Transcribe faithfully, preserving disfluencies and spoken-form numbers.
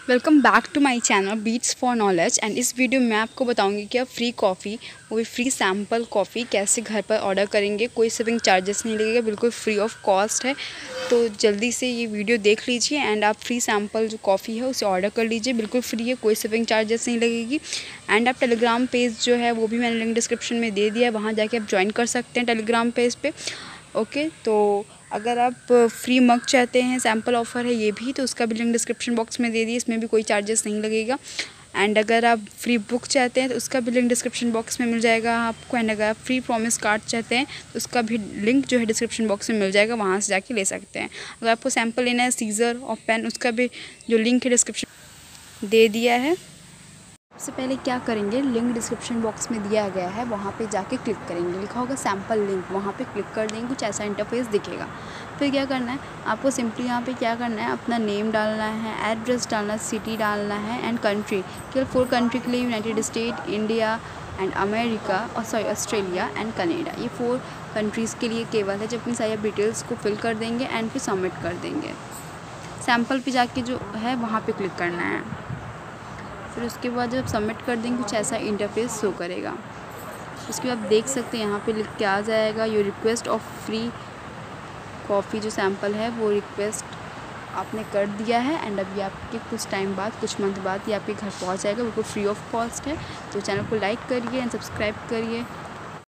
Welcome back to my channel beats for knowledge. And इस video में मैं आपको बताऊंगी कि आप फ्री कॉफ़ी, वो भी फ्री सैम्पल कॉफ़ी कैसे घर पर ऑर्डर करेंगे। कोई शिपिंग चार्जेस नहीं लगेगा, बिल्कुल फ्री ऑफ कॉस्ट है। तो जल्दी से ये वीडियो देख लीजिए एंड आप फ्री सैम्पल जो कॉफ़ी है उसे ऑर्डर कर लीजिए। बिल्कुल फ्री है, कोई शिपिंग चार्जेस नहीं लगेगी। एंड आप टेलीग्राम पेज जो है वो भी मैंने लिंक डिस्क्रिप्शन में दे दिया है, वहाँ जाके आप ज्वाइन कर सकते हैं टेलीग्राम पेज पे। ओके, तो अगर आप फ्री मग चाहते हैं, सैम्पल ऑफ़र है ये भी, तो उसका भी लिंक डिस्क्रिप्शन बॉक्स में दे दिए, इसमें भी कोई चार्जेस नहीं लगेगा। एंड अगर आप फ्री बुक चाहते हैं तो उसका भी लिंक डिस्क्रिप्शन बॉक्स में मिल जाएगा आपको। एंड अगर आप फ्री प्रॉमिस कार्ड चाहते हैं तो उसका भी लिंक जो है डिस्क्रिप्शन बॉक्स में मिल जाएगा, वहाँ से जाके ले सकते हैं। अगर आपको सैम्पल लेना है सीज़र और पेन, उसका भी जो लिंक है डिस्क्रिप्शन दे दिया है। सबसे पहले क्या करेंगे, लिंक डिस्क्रिप्शन बॉक्स में दिया गया है, वहाँ पे जाके क्लिक करेंगे, लिखा होगा सैम्पल लिंक, वहाँ पे क्लिक कर देंगे, कुछ ऐसा इंटरफेस दिखेगा। फिर क्या करना है, आपको सिंपली यहाँ पे क्या करना है, अपना नेम डालना है, एड्रेस डालना है, सिटी डालना है एंड कंट्री। केवल फोर कंट्री के लिए, United State, India and America और सॉरी ऑस्ट्रेलिया एंड कनाडा, ये फोर कंट्रीज़ के लिए केवल है। जब अपनी सारी डिटेल्स को फिल कर देंगे एंड फिर सबमिट कर देंगे। सैम्पल पे जाके जो है वहाँ पे क्लिक करना है। फिर उसके बाद जब सबमिट कर देंगे कुछ ऐसा इंटरफेस शो करेगा। उसके बाद आप देख सकते हैं यहाँ पे लिख के आ जाएगा your request of free coffee, जो सैम्पल है वो रिक्वेस्ट आपने कर दिया है। एंड अभी आपके कुछ टाइम बाद, कुछ मंथ बाद ये आपके घर पहुँच जाएगा, बिल्कुल फ्री ऑफ कॉस्ट है। तो चैनल को लाइक करिए एंड सब्सक्राइब करिए।